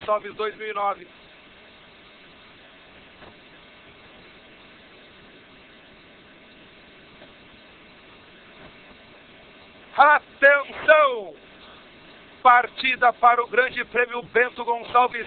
Gonçalves 2009. Atenção! Partida para o Grande Prêmio Bento Gonçalves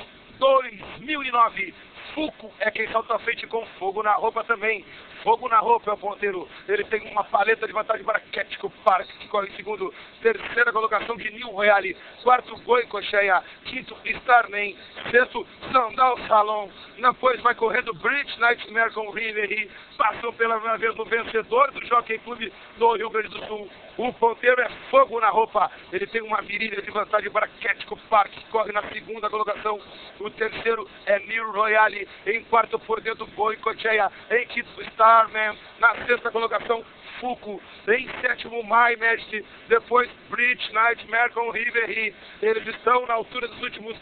2009. Fuco é quem salta à frente com fogo na roupa também. Fogo na roupa é o ponteiro. Ele tem uma paleta de vantagem para Kético Park, que corre em segundo. Terceira colocação de New Royale. Quarto, Goicoechea. Quinto, Starman. Sexto, Sandal Salon. Depois vai correndo Bridge Nightmare com Rivery. Passou pela primeira vez no vencedor do Jockey Club do Rio Grande do Sul. O ponteiro é Fogo na Roupa. Ele tem uma virilha de vantagem para Kético Park, que corre na segunda colocação. O terceiro é New Royale. Em quarto, por dentro, Goicoechea. Em quinto, Starman. Na sexta colocação, Fuco. Em sétimo, My Majesty. Depois, Bridge Nightmare com Rivery. Eles estão na altura dos últimos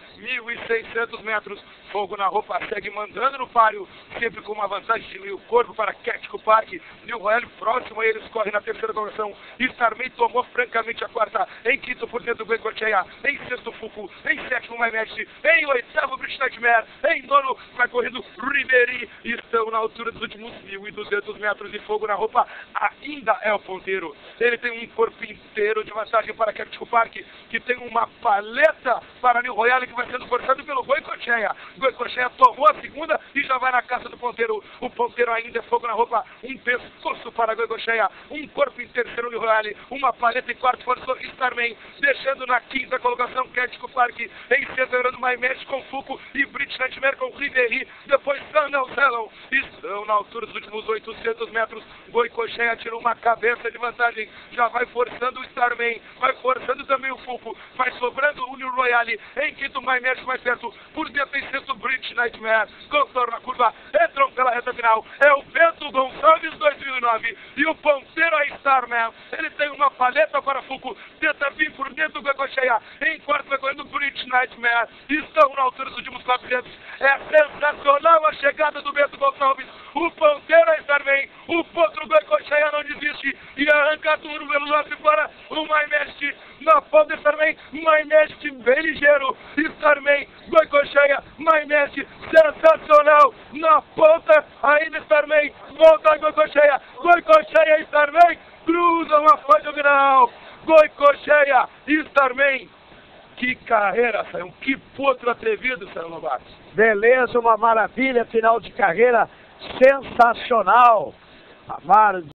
1.600 metros. Fogo na Roupa segue mandando no páreo, sempre com uma vantagem de meio corpo para Kético Park. New Royale próximo a eles, corre na terceira colocação. Starman tomou francamente a quarta. Em quinto, por dentro, Goicoechea. Em sexto, Fuco. Em sétimo, My Majesty. Em oitavo, Bridge Nightmare. Em nono, vai correndo Rivery. Estão na altura dos últimos 1.200 metros. E Fogo na Roupa ainda é o ponteiro. Ele tem um corpo inteiro de vantagem para Kético Park, que tem uma paleta para New Royale, que vai sendo forçado pelo Goicoechea. Goicoechea tomou a segunda e já vai na caça do ponteiro. O ponteiro ainda é Fogo na Roupa. Um pescoço para Goicoechea. Um corpo em terceiro, New Royale. Uma paleta em quarto, forçou Starman. Deixando na quinta colocação Kético Park. Em sexto, My Majesty com Fuco e Bridge Nightmare com Rivery. Depois, Sandal Salon. Estão na altura dos últimos 800 metros. Goicoechea tirou uma cabeça de vantagem. Já vai forçando o Starman. Vai forçando também o Fuco. Vai sobrando o New Royale. Em quinto, My Majesty mais perto. Por dentro, em sexto, Bridge Nightmare. Contorna a curva. Entram pela reta final. É o Bento Gonçalves 2009. E o ponteiro é Starman. Ele tem uma paleta para Fuco. Tenta vir por dentro do Goicoechea. Em quarto, vai correndo Bridge Nightmare. Estão na altura dos últimos 400. É sensacional a chegada do Bento Gonçalves. O ponteiro é Starman. O potro Goicoechea não desiste. E arranca tudo pelo lado de fora. O My Majesty na ponta, Starman. My Majesty bem ligeiro. Starman, Goicoechea, My Majesty, sensacional. Na ponta, ainda Starman. Volta a Goicoechea. Goicoechea e Starman cruzam a faixa final. Goicoechea e Starman. Que carreira, Sayão. Que potro atrevido, Sayão Lobato. Beleza, uma maravilha, final de carreira sensacional. Amaro.